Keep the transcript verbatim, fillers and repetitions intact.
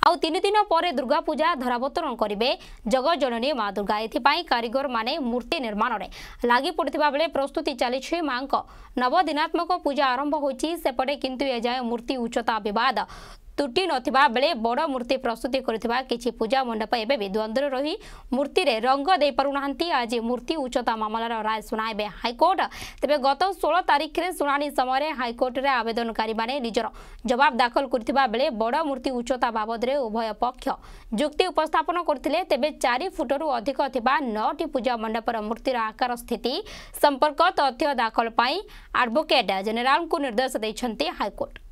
आउ तीन दिन पर दुर्गा पूजा धरावतरण करेंगे जगत जननी माँ दुर्गा। एथिपाई कारीगर माने मूर्ति निर्माण में लगी पड़ता बेले प्रस्तुति चली माँ नवदिनात्मक पूजा आरंभ होती सेपटे किंतु एजाए मूर्ति उच्चता विवाद तुटी नथिबा बेले बड़ मूर्ति प्रस्तुति करथिबा किछि पूजा मंडप एबे भी द्वंद्व रही मूर्ति रे रंग दे पारुनांती। आज मूर्ति उच्चता मामलार राय सुनाइबे हाईकोर्ट। तेबे गत सोलह तारिख रे सुनानी समय हाईकोर्ट रे आवेदनकारी माने निजर जवाब दाखल करथिबा बेले बड़ मूर्ति उच्चता बाबद रे उभय पक्ष जुक्ति उपस्थापन करथिले। तेबे चार फुटरू अधिक थिबा नौटी पूजा मंडपर मूर्तिर आकार स्थिति संपर्क तथ्य दाखल पाई एडवोकेट जनरल को निर्देश दैछन्ते हाईकोर्ट।